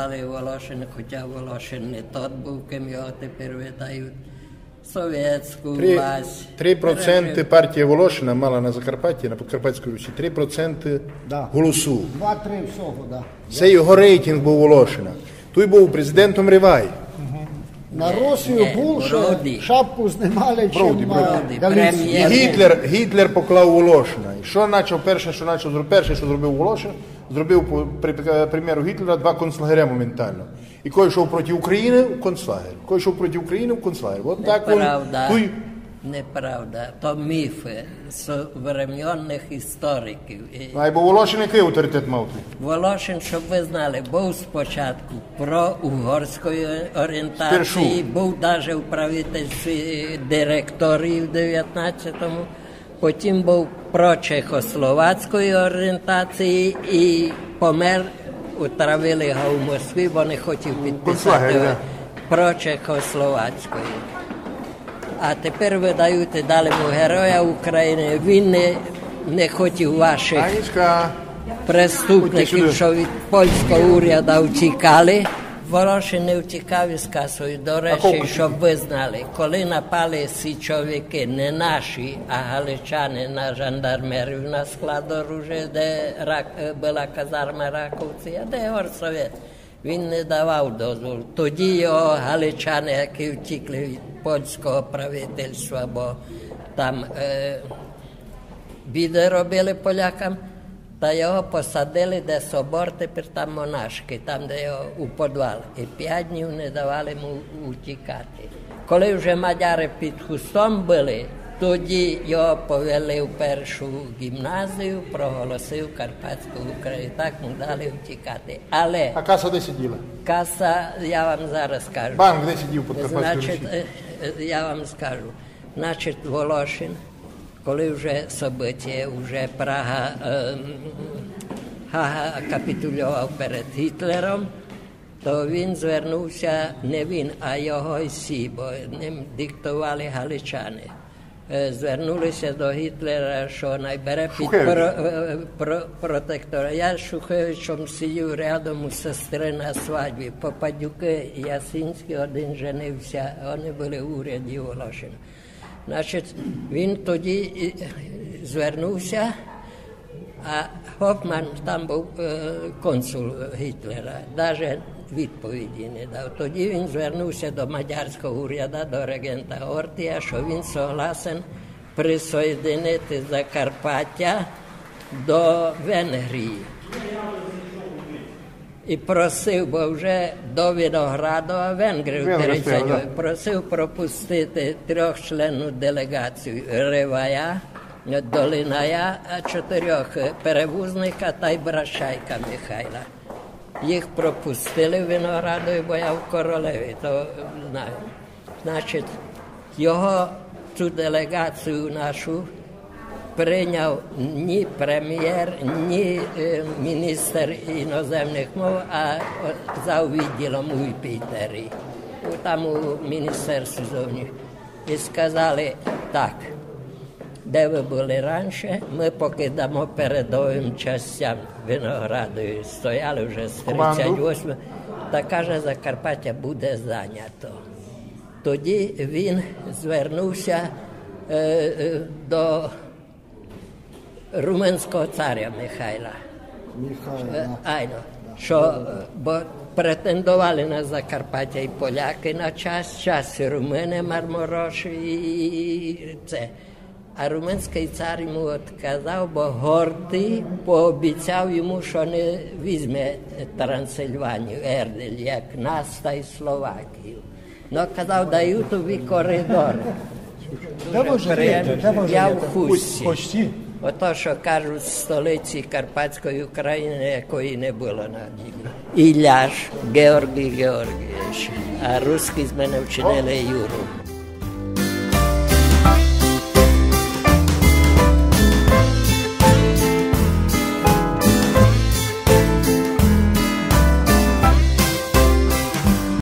визнали Волошин, хоча Волошин не тот був, ким його тепер видають. Совєтську власть. 3% партія Волошина мала на Закарпатті, на Подкарпатській Русі, 3% голосу. 2-3 всього, так. Це його рейтинг був Волошина. Той був президентом Ривай. На Росію більше шапку знімали, чим Галицький. Гітлер поклав Волошина. І що почав перше, що зробив Волошин? Зробив, при примеру Гітлера, 2 концлагеря моментально. І кой йшов проти України – в концлагер. Кой йшов проти України – в концлагер. От так він... Неправда. То міфи современних істориків. Бо Волошин який авторитет мав? Волошин, щоб ви знали, був спочатку про-угорської орієнтації, був навіть у правительстві директорів в 19-му, потім був про-чехословацької орієнтації і помер, утравили його в Москві, бо не хотів підписати про-чехословацької. А тепер видають дали йому Героя України. Він не хотів ваших преступників, що від польського уряду втікали. Волошин не втікав із касою. До речі, щоб ви знали, коли напали січовики, не наші, а галичани на жандармерів на склад оружия, де була казарма Раковці, а де горсовет. Він не давав дозволу. Тоді його галичани, які втікли від польського правительства, бо там біди робили полякам, та його посадили, де собор, тепер там монашки, там, де його у підвал. І 5 днів не давали йому утікати. Коли вже мадяри під Хустом були, тоді його повели в першу гімназію, проголосив Карпатську Україну, так му дали втікати. Але... А каса де сиділа? Каса, я вам зараз скажу. Банк де сидів під Карпатською Русі? Я вам скажу. Значить, Волошин, коли вже событие, вже Прага капітулював перед Гітлером, то він звернувся, не він, а його всі, бо ним диктували галичани. Звернулися до Гітлера, що найбере під протектора. Я з Шухевичем сидів рядом у сестри на свадьбі. Попадюки Ясинський один женився, вони були в уряді Волошина. Значить, він тоді звернувся, а Хофман там був консул Гітлера, навіть відповіді не дав. Тоді він звернувся до мадярського уряду, до регента Ортія, що він согласен присоєдинити Закарпаття до Венгрії. І просив, бо вже до Виноградова венгрів 30, просив пропустити 3-членну делегацію Ривая, Долиная, 4 перевозника та й Бращайка Михайла. Їх пропустили в Виноградові, бо я в Королеві, то знаю. Значить, його цю делегацію нашу прийняв ні прем'єр, ні міністр іноземних мов, а за відділом у Пітері, там у Міністерстві зовнішніх. І сказали так, де ви були раніше, ми поки дамо передовим частям Виноградові. Стояли вже з 38, та каже, Закарпаття буде зайнято. Тоді він звернувся до румунського царя Михайла. Бо претендували на Закарпаття і поляки на час і румуни, Мармороші і це. А румунський цар йому відказав, бо Гордий пообіцяв йому, що не візьме Трансильванію, Ердель, як нас та й Словакію. Ну, казав, даю тобі коридор. Я в Хусті. Ото, що кажуть, столиці Карпатської України, якої не було на ділі. Ілляш Георгій Георгійович, а русські з мене вчинили Юру.